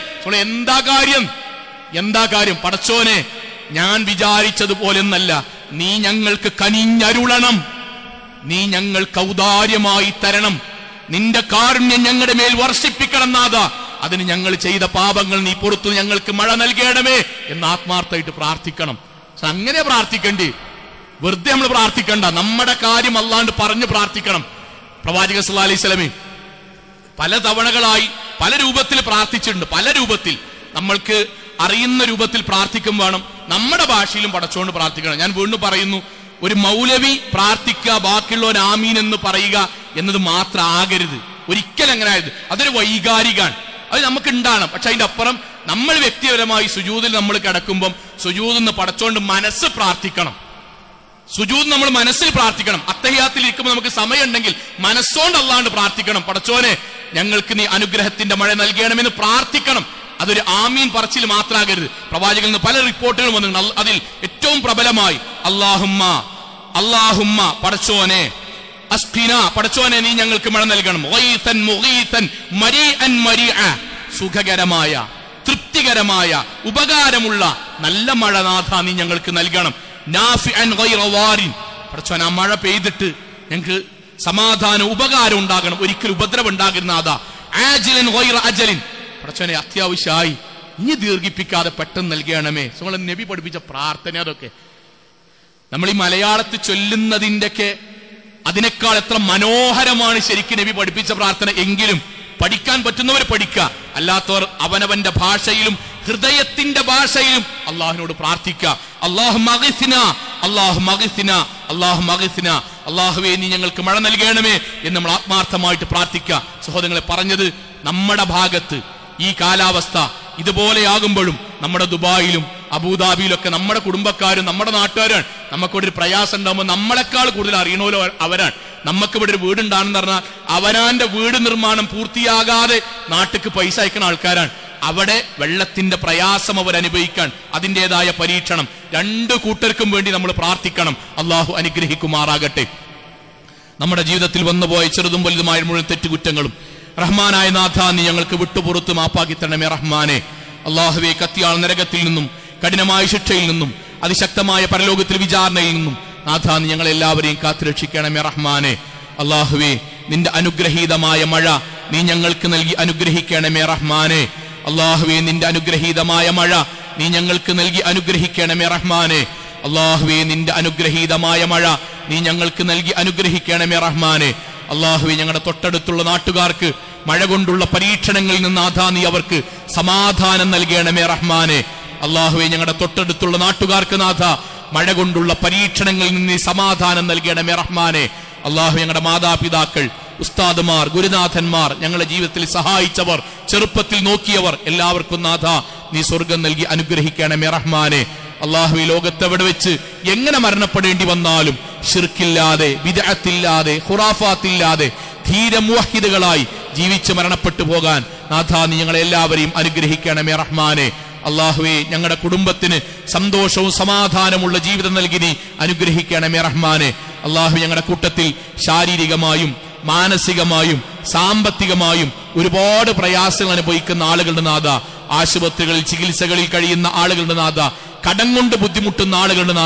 എന്താ കാര്യം? പടച്ചോനെ ഞാൻ വിചാരിച്ചതുപോലെ ഒന്നല്ല, നീ ഞങ്ങൾക്ക് കനിഞ്ഞരുളണം, നീ ഞങ്ങൾക്ക് ഔദാര്യമായി തരണം, നിന്റെ കാരുണ്യം ഞങ്ങളുടെ മേൽ വർഷിപ്പിക്കണം നാഥ, അതിന് ഞങ്ങൾ ചെയ്ത പാപങ്ങൾ നീ പുറത്തു ഞങ്ങൾക്ക് മഴ നൽകണമേ എന്ന് ആത്മാർത്ഥമായിട്ട് പ്രാർത്ഥിക്കണം. അങ്ങനെ പ്രാർത്ഥിക്കണ്ടേ, വെറുതെ നമ്മൾ പ്രാർത്ഥിക്കണ്ട, നമ്മുടെ കാര്യം അല്ലാണ്ട് പറഞ്ഞ് പ്രാർത്ഥിക്കണം. പ്രവാചകൻ സല്ലല്ലാഹു അലൈഹി വസല്ലം പല തവണകളായി പല രൂപത്തിൽ പ്രാർത്ഥിച്ചിട്ടുണ്ട്. പല രൂപത്തിൽ നമ്മൾക്ക് അറിയുന്ന രൂപത്തിൽ പ്രാർത്ഥിക്കും വേണം. നമ്മുടെ ഭാഷയിലും പടച്ചോണ്ട് പ്രാർത്ഥിക്കണം. ഞാൻ വീണ്ടും പറയുന്നു, ഒരു മൗലവി പ്രാർത്ഥിക്കുക ബാക്കിയുള്ളവൻ ആമീൻ എന്ന് പറയുക എന്നത് മാത്രം ആകരുത്. ഒരിക്കലും അങ്ങനെ ആയത് അതൊരു വൈകാരികാണ്, അത് നമുക്ക് ഉണ്ടാകണം. പക്ഷെ അതിന്റെ അപ്പുറം നമ്മൾ വ്യക്തിപരമായി സുജൂദിൽ നമ്മൾ കിടക്കുമ്പം സുജൂദെന്ന് പടച്ചോണ്ട് മനസ്സ് പ്രാർത്ഥിക്കണം. സുജൂദ് നമ്മൾ മനസ്സിൽ പ്രാർത്ഥിക്കണം. അത്തഹിയാത്തിൽ ഇരിക്കുമ്പോൾ നമുക്ക് സമയമുണ്ടെങ്കിൽ മനസ്സോണ്ട് അല്ലാണ്ട് പ്രാർത്ഥിക്കണം. പടച്ചോനെ ഞങ്ങൾക്ക് നീ അനുഗ്രഹത്തിന്റെ മഴ നൽകണമെന്ന് പ്രാർത്ഥിക്കണം. അതൊരു ആമീൻ പറച്ചിൽ മാത്രമാകരുത്. പ്രവാചകനിൽ നിന്ന് പല റിപ്പോർട്ടുകൾ വന്നിട്ടുണ്ട്. അതിൽ ഏറ്റവും പ്രബലമായി അല്ലാഹുമ്മ പടച്ചോനെ, അസ്ഖിന പടച്ചോനെ നീ ഞങ്ങൾക്ക് മഴ നൽകണം, ഗൈസൻ മുഗീസൻ മരീഅൻ മരീഅ, സുഖകരമായ തൃപ്തികരമായ ഉപകാരമുള്ള നല്ല മഴ നാഥ നീ ഞങ്ങൾക്ക് നൽകണം. നാഫിഅൻ ഗൈറ വാരിൻ, പടച്ചോനെ ആ മഴ പെയ്തിട്ട് ഞങ്ങൾക്ക് സമാധാനം ഉപകാരം ഉണ്ടാകണം, ഒരിക്കലും ഉപദ്രവം ഉണ്ടാകുന്ന നാഥ. ആജിലൻ ഗൈറ അജലിൻ, പടച്ചോനെ അത്യാവശ്യമായി ഇനി ദീർഘിപ്പിക്കാതെ പെട്ടെന്ന് നൽകണമേ. നമ്മളെ നബി പഠിപ്പിച്ച പ്രാർത്ഥന അതൊക്കെ നമ്മൾ ഈ മലയാളത്തിൽ ചൊല്ലുന്നതിൻ്റെയൊക്കെ അതിനേക്കാൾ എത്ര മനോഹരമാണ് ശരിക്കും നബി പഠിപ്പിച്ച പ്രാർത്ഥന. എങ്കിലും പഠിക്കാൻ പറ്റുന്നവർ പഠിക്കുക, അല്ലാത്തവർ അവനവന്റെ ഭാഷയിലും ഹൃദയത്തിന്റെ ഭാഷയിലും അള്ളാഹുവിനോട് പ്രാർത്ഥിക്കുക. അള്ളാഹുവേ നീ ഞങ്ങൾക്ക് മഴ നൽകണമേ എന്ന് നമ്മൾ ആത്മാർത്ഥമായിട്ട് പ്രാർത്ഥിക്കുക. സഹോദരങ്ങളെ, പറഞ്ഞത് നമ്മുടെ ഭാഗത്ത് ഈ കാലാവസ്ഥ ഇതുപോലെയാകുമ്പോഴും നമ്മുടെ ദുബായിലും അബുദാബിയിലൊക്കെ നമ്മുടെ കുടുംബക്കാരും നമ്മുടെ നാട്ടുകാരാണ്. നമുക്കിവിടെ ഒരു പ്രയാസം ഉണ്ടാകുമ്പോൾ നമ്മളെക്കാൾ കൂടുതൽ അറിയണമല്ലോ അവരാണ്. നമുക്ക് ഇവിടെ ഒരു വീടുണ്ടാണെന്ന് പറഞ്ഞാൽ അവനാന്റെ വീട് നിർമ്മാണം പൂർത്തിയാകാതെ നാട്ടിക്ക് പൈസ അയക്കുന്ന ആൾക്കാരാണ്. അവിടെ വെള്ളത്തിന്റെ പ്രയാസം അവർ അനുഭവിക്കാൻ അതിൻ്റെതായ പരീക്ഷണം. 2 കൂട്ടർക്കും വേണ്ടി നമ്മൾ പ്രാർത്ഥിക്കണം. അള്ളാഹു അനുഗ്രഹിക്കുമാറാകട്ടെ. നമ്മുടെ ജീവിതത്തിൽ വന്നുപോയ ചെറുതും വലുതുമായ മുഴുവൻ തെറ്റുകുറ്റങ്ങളും റഹ്മാനായ നാഥ നീ ഞങ്ങൾക്ക് വിട്ടുപുറത്ത് മാപ്പാക്കി തരണമേ റഹ്മാനെ. അള്ളാഹുവെ, കത്തിയാൾ നരകത്തിൽ നിന്നും കഠിനമായ ശിക്ഷയിൽ നിന്നും അതിശക്തമായ പരലോകത്തിൽ വിചാരണയിൽ നിന്നും നാഥ നീ ഞങ്ങളെല്ലാവരെയും കാത്തുരക്ഷിക്കണമേ റഹ്മാനെ. അള്ളാഹുവെ, നിന്റെ അനുഗ്രഹീതമായ മഴ നീ ഞങ്ങൾക്ക് നൽകി അനുഗ്രഹിക്കണമേ റഹ്മാനെ. അള്ളാഹുവെ, നിന്റെ അനുഗ്രഹീതമായ മഴ നീ ഞങ്ങൾക്ക് നൽകി അനുഗ്രഹിക്കണമേ റഹ്മാനെ. അള്ളാഹുവെ, നിന്റെ അനുഗ്രഹീതമായ മഴ നീ ഞങ്ങൾക്ക് നൽകി അനുഗ്രഹിക്കണമേ റഹ്മാനെ. അള്ളാഹുവെ, ഞങ്ങളുടെ തൊട്ടടുത്തുള്ള നാട്ടുകാർക്ക് മഴ കൊണ്ടുള്ള പരീക്ഷണങ്ങളിൽ നിന്ന് നാഥാ നീ അവർക്ക് സമാധാനം നൽകണമേ റഹ്മാനെ. അള്ളാഹുവെ, ഞങ്ങളുടെ തൊട്ടടുത്തുള്ള നാട്ടുകാർക്ക് നാഥ മഴ കൊണ്ടുള്ള പരീക്ഷണങ്ങളിൽ നിന്ന് നീ സമാധാനം നൽകണമേ റഹ്മാനെ. അള്ളാഹു, ഞങ്ങളുടെ മാതാപിതാക്കൾ, ഉസ്താദുമാർ, ഗുരുനാഥന്മാർ, ഞങ്ങളുടെ ജീവിതത്തിൽ സഹായിച്ചവർ, ചെറുപ്പത്തിൽ നോക്കിയവർ എല്ലാവർക്കും നാഥ നീ സ്വർഗം നൽകി അനുഗ്രഹിക്കണമേ റഹ്മാനെ. അള്ളാഹു, ഈ ലോകത്തെവിടെ വെച്ച് എങ്ങനെ മരണപ്പെടേണ്ടി വന്നാലും ശിർക്കില്ലാതെ, ബിദ്അത്തില്ലാതെ, ഖുറാഫാത്തില്ലാതെ ധീര മുവഹിദുകളായി ജീവിച്ച് മരണപ്പെട്ടു പോകാൻ നാഥ നീ ഞങ്ങളെ എല്ലാവരെയും അനുഗ്രഹിക്കണമേ റഹ്മാനെ. അള്ളാഹുവെ, ഞങ്ങളുടെ കുടുംബത്തിന് സന്തോഷവും സമാധാനമുള്ള ജീവിതം നൽകി നീ അനുഗ്രഹിക്കണമേ റഹ്മാനെ. അള്ളാഹു, ഞങ്ങളുടെ കൂട്ടത്തിൽ ശാരീരികമായും മാനസികമായും സാമ്പത്തികമായും ഒരുപാട് പ്രയാസങ്ങൾ അനുഭവിക്കുന്ന ആളുകളുടെ നാഥ, ആശുപത്രികളിൽ ചികിത്സകളിൽ കഴിയുന്ന ആളുകളുടെ നാഥ, കടം കൊണ്ട് ബുദ്ധിമുട്ടുന്ന ആളുകളുടെ നാഥ,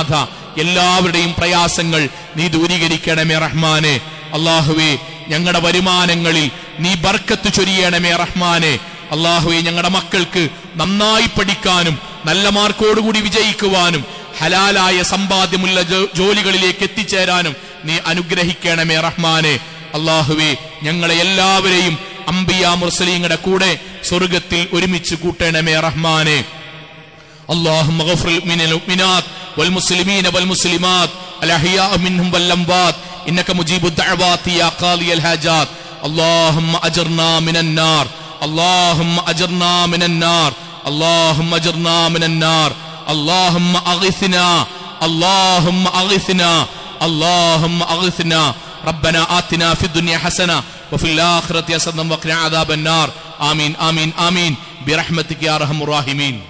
എല്ലാവരുടെയും പ്രയാസങ്ങൾ നീ ദൂരീകരിക്കണമേ റഹ്മാനെ. അല്ലാഹുവേ, ഞങ്ങളുടെ വരുമാനങ്ങളിൽ നീ ബർക്കത്ത് ചൊരിയണമേ റഹ്മാനെ. അല്ലാഹുവേ, ഞങ്ങളുടെ മക്കൾക്ക് നന്നായി പഠിക്കാനും നല്ല മാർക്കോടുകൂടി വിജയിക്കുവാനും ഹലാലായ സമ്പാദ്യമുള്ള ജോലികളിലേക്ക് എത്തിച്ചേരാനും നീ അനുഗ്രഹിക്കണമേ റഹ്മാനെ. അല്ലാഹുവേ, ഞങ്ങളെ എല്ലാവരെയും അംബിയാ മുർസലീങ്ങളുടെ കൂടെ സ്വർഗത്തിൽ ഒരുമിച്ച് കൂട്ടണമേ റഹ്മാനെ. اللهم اغفر للمؤمنات والمسلمين والمسلمات الأحياء منهم والأموات إنك مجيب الدعوات يا قاضي الحاجات. اللهم أجرنا من النار، اللهم أجرنا من النار، اللهم أجرنا من النار. اللهم أغثنا، اللهم أغثنا، اللهم أغثنا. ربنا آتنا في الدنيا حسنة وفي الآخرة حسنة وقنا عذاب النار. آمين آمين آمين برحمتك يا أرحم الراحمين.